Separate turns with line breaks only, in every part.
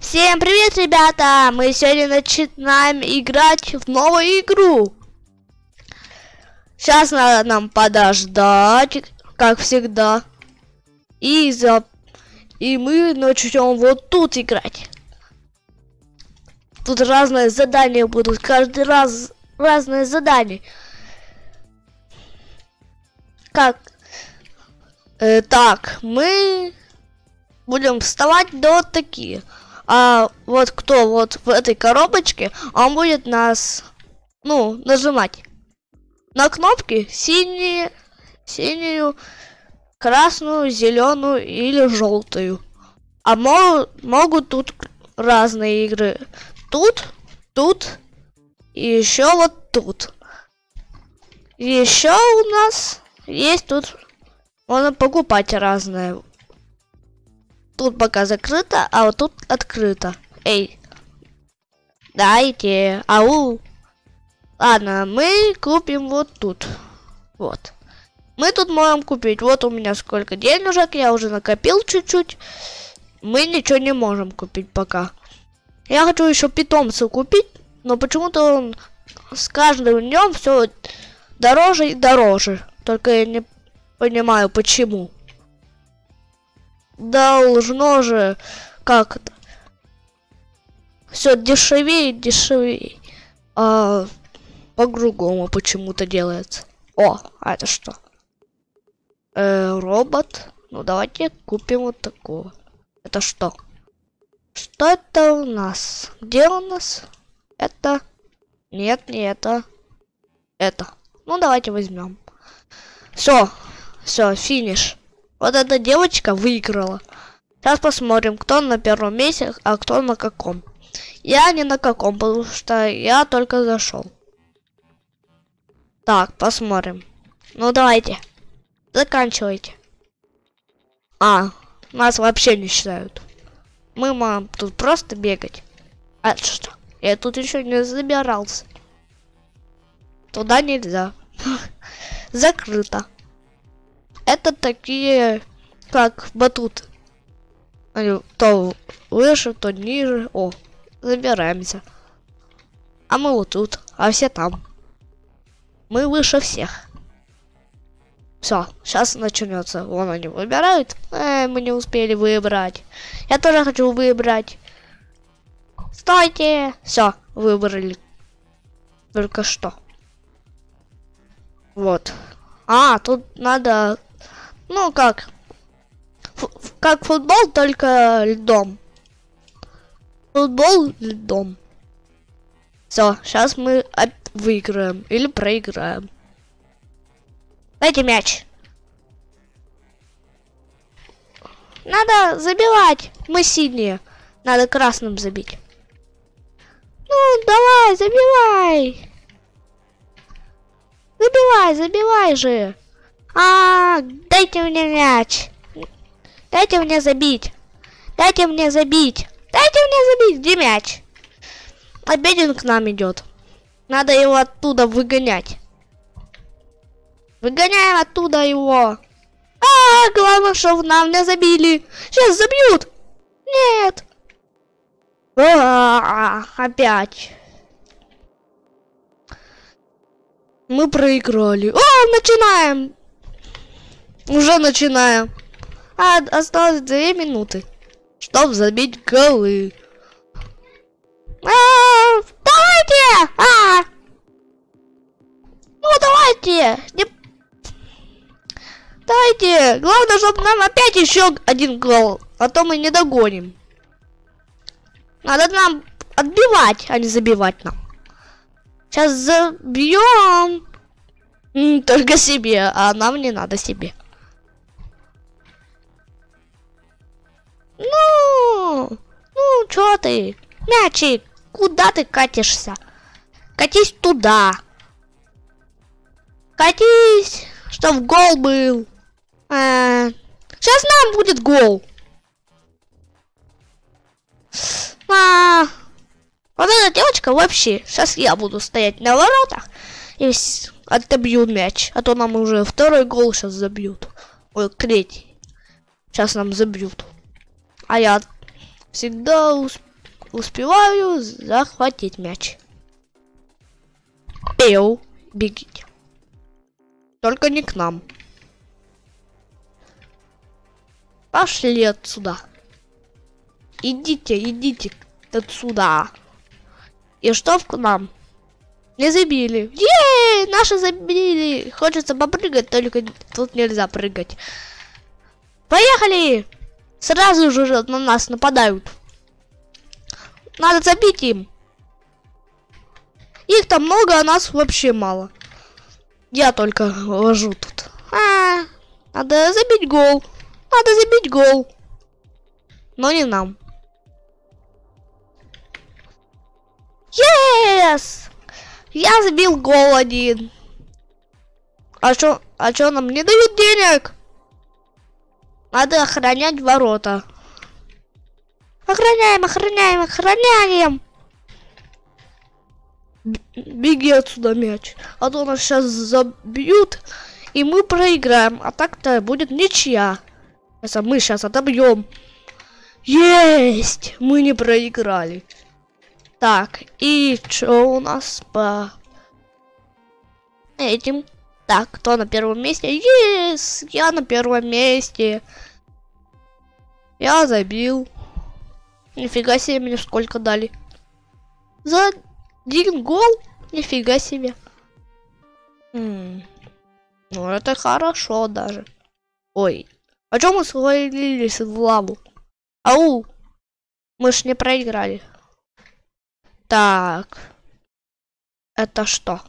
Всем привет, ребята! Мы сегодня начинаем играть в новую игру. Сейчас надо нам подождать, как всегда. И мы начнем вот тут играть. Тут разные задания будут, каждый раз разные задания. Так, мы будем вставать до вот такие. А вот кто вот в этой коробочке, он будет нас, нажимать на кнопки синюю, красную, зеленую или желтую. А могут тут разные игры. Тут и еще вот тут. Еще у нас есть тут, можно покупать разное. Тут пока закрыто, а вот тут открыто. Эй, дайте, ау. Ладно, мы купим вот тут. Вот. Мы тут можем купить. Вот у меня сколько денежек, я уже накопил чуть-чуть. Мы ничего не можем купить пока. Я хочу еще питомца купить, но почему-то он с каждым днем все дороже и дороже. Только я не понимаю, почему. Должно же как-то все дешевее и дешевее. А по-другому почему-то делается. О, а это что? Робот. Ну давайте купим вот такого. Это что? Что это у нас? Где у нас? Это? Нет, не это. Это. Ну давайте возьмем. Все, финиш. Вот эта девочка выиграла. Сейчас посмотрим, кто на первом месте, а кто на каком. Я не на каком, потому что я только зашел. Так, посмотрим. Ну давайте. Заканчивайте. Нас вообще не считают. Мы можем тут просто бегать. А что? Я тут еще не забирался. Туда нельзя. Закрыто. Это такие, как батут. Они то выше, то ниже. О, забираемся. А мы вот тут, а все там. Мы выше всех. Все, сейчас начнется. Вон они выбирают. Мы не успели выбрать. Я тоже хочу выбрать. Стойте! Все, выбрали. Только что. Вот. Тут надо... как футбол, только льдом. Футбол льдом. Все, сейчас мы выиграем или проиграем. Дайте мяч. Надо забивать. Мы синие. Надо красным забить. Ну, давай, забивай. Забивай же. Дайте мне мяч. Дайте мне забить. Где мяч? Опять он к нам идет. Надо его оттуда выгонять. Выгоняем оттуда его. Главное, чтобы нам не забили. Сейчас забьют. Нет. Опять. Мы проиграли. Начинаем. Уже начинаем. Осталось 2 минуты, чтобы забить голы. Давайте! Давайте! Давайте! Главное, чтобы нам опять еще 1 гол, а то мы не догоним. Надо нам отбивать, а не забивать нам. Сейчас забьем. Только себе, а нам не надо себе. Чё ты? Мячик, куда ты катишься? Катись туда. Катись, чтоб гол был. Сейчас нам будет гол. Вот эта девочка вообще. Сейчас я буду стоять на воротах и отобью мяч. А то нам уже 2-й гол сейчас забьют. Ой, 3-й. Сейчас нам забьют. А я всегда успеваю захватить мяч. Пеу, бегите. Только не к нам. Пошли отсюда. Идите отсюда. И что к нам? Не забили. Ей, наши забили. Хочется попрыгать, только тут нельзя прыгать. Поехали. Сразу же на нас нападают. Надо забить им. Их там много, а нас вообще мало. Я только ложу тут. Надо забить гол. Надо забить гол. Но не нам. Yes! Я забил гол один. А чё нам не дают денег? Надо охранять ворота. Охраняем. Беги отсюда, мяч. А то нас сейчас забьют, и мы проиграем. А так-то будет ничья. Мы сейчас отобьем. Есть! Мы не проиграли. Так, и что у нас по этим? Так, кто на первом месте? Yes! Я на первом месте. Я забил. Нифига себе, мне сколько дали. За 1 гол? Нифига себе. Ну, это хорошо даже. Ой, а чё мы свалились в лаву? Ау! Мы ж не проиграли. Так. Это что?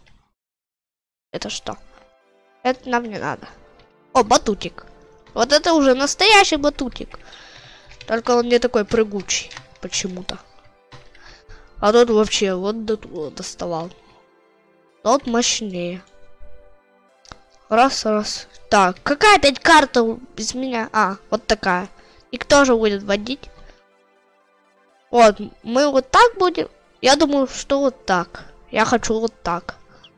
Это нам не надо. О, батутик. Вот это уже настоящий батутик. Только он не такой прыгучий почему-то. А тот вообще вот до туда доставал. Тот мощнее. Раз. Так, какая опять карта без меня? Вот такая. И кто же будет водить? Вот, мы вот так будем. Я думаю, что вот так. Я хочу вот так.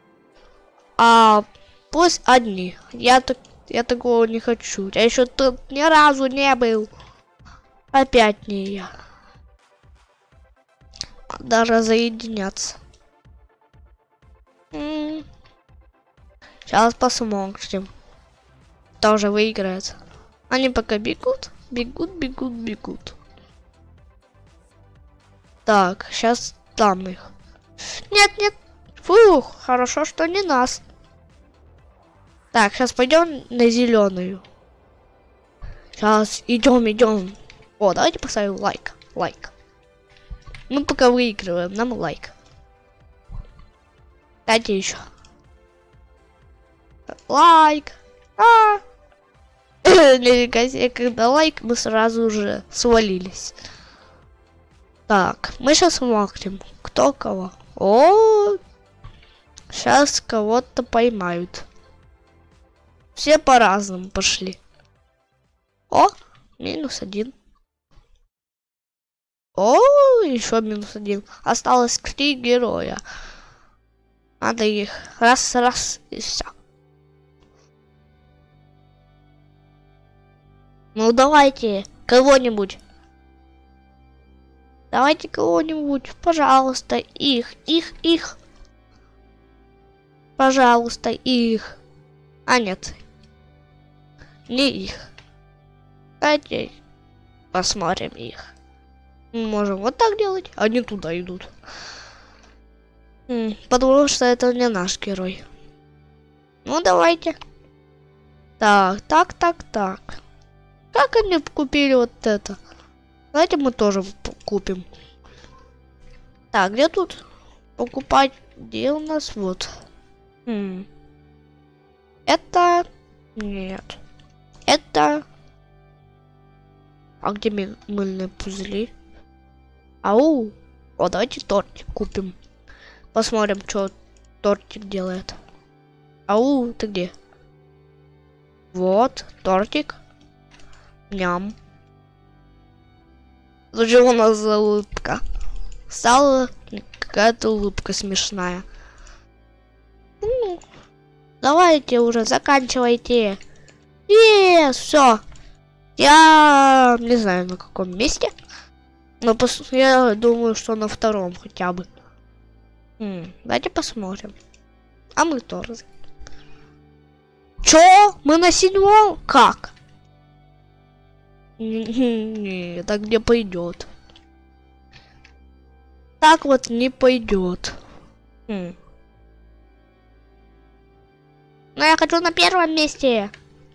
Пусть одни. Я такого не хочу. Я еще тут ни разу не был. Опять не я. Даже разъединяться. Сейчас посмотрим. Тоже выиграет. Они пока бегут. Так, сейчас там их. Нет. Фух, хорошо, что не нас. Так, сейчас пойдем на зеленую. Сейчас идем. О, давайте поставим лайк. Мы пока выигрываем, нам лайк. Дайте еще. Лайк. Нифига себе, когда лайк, мы сразу же свалились. Так, мы сейчас смотрим, кто кого. О, сейчас кого-то поймают. Все по-разному пошли. О, -1. О, еще -1. Осталось 3 героя. Надо их раз и все. Ну давайте кого-нибудь. Пожалуйста, их. Пожалуйста, их. Нет. Не их. Давайте посмотрим их. Мы можем вот так делать, они туда идут. Потому что это не наш герой. Ну давайте. Так. Как они купили вот это? Давайте мы тоже купим. Так, где тут покупать? Где у нас вот? Это... Нет. Это... А где мыльные пузыри? Ау! О, давайте тортик купим. Посмотрим, что тортик делает. Ау, ты где? Вот, тортик. Ням. Что у нас за улыбка? Стала какая-то улыбка смешная. Давайте уже, заканчивайте. Все. Я не знаю, на каком месте. Но я думаю, что на втором хотя бы. Давайте посмотрим. А мы тоже. Чё? Мы на 7-м? Как? Не, так не пойдет. Так вот не пойдет. Но я хочу на первом месте.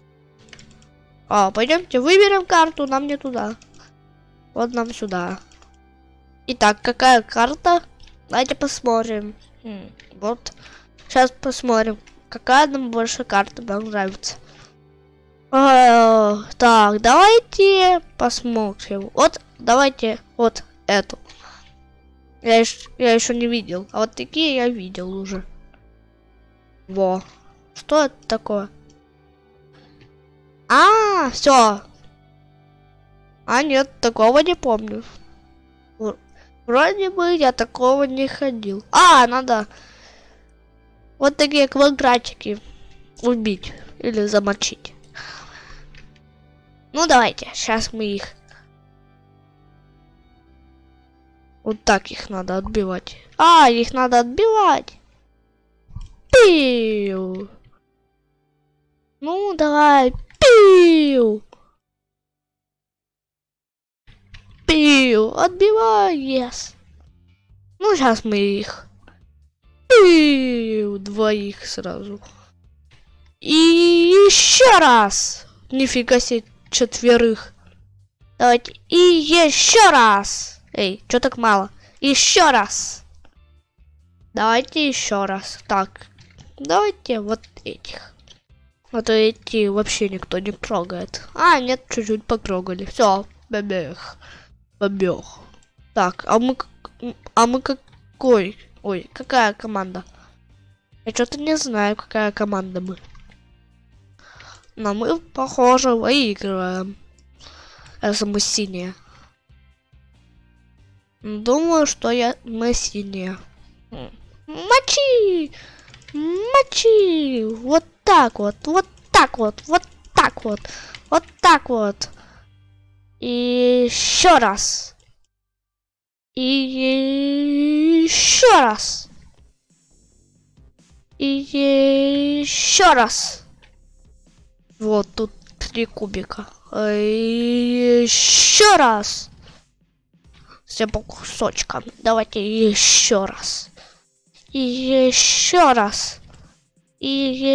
Пойдемте выберем карту, нам не туда. Вот нам сюда. Итак, какая карта? Давайте посмотрим. Вот. Сейчас посмотрим, какая нам больше карта нам нравится. Так, давайте посмотрим. Вот, давайте вот эту. Я еще не видел. А вот такие я видел уже. Во. Что это такое? Все. Нет, такого не помню. Вроде бы я такого не ходил. Надо вот такие квадратики убить или замочить. Ну давайте, сейчас мы их. Вот так их надо отбивать. Их надо отбивать. Пиу. Ну давай. Пиу. Пиу. Отбивай. Yes. Ну сейчас мы их. Пиу. Двоих сразу. И еще раз. Нифига себе, 4. Давайте. И еще раз. Эй, что так мало? Еще раз. Давайте еще раз. Так. Давайте вот этих. А то эти вообще никто не трогает. Нет, чуть-чуть потрогали. Все, бабех. Так, а мы какой? Ой, какая команда? Я что-то не знаю, какая команда мы. Но мы, похоже, выигрываем. Если мы синие. Думаю, что мы синие. Мочи! Мочи! Вот так вот, вот так вот, вот так вот, вот так вот. И еще раз. И еще раз. И еще раз. Вот тут 3 кубика. И еще раз. Все по кусочкам. Давайте еще раз. И еще раз. И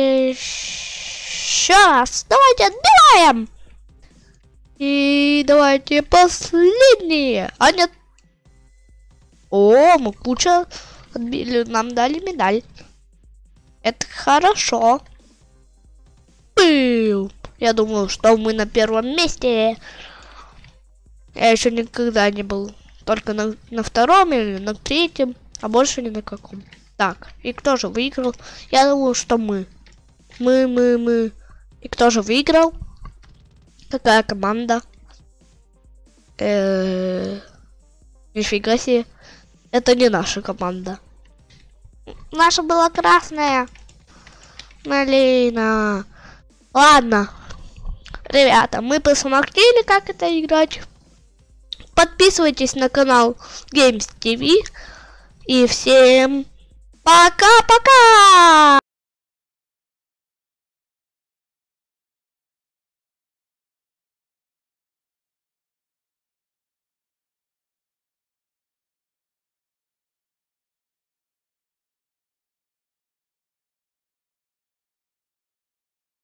еще раз. Давайте отбиваем. И давайте последние. Нет. Мы куча отбили. Нам дали медаль. Это хорошо. Я думаю, что мы на первом месте. Я еще никогда не был. Только на 2-м или на 3-м. А больше ни на каком. Так, и кто же выиграл? Я думаю, что мы. Мы. И кто же выиграл? Какая команда? Нифига себе. Это не наша команда. Наша была красная. Малина. Ладно. Ребята, мы посмотрели, как это играть. Подписывайтесь на канал Games TV. И всем пока-пока!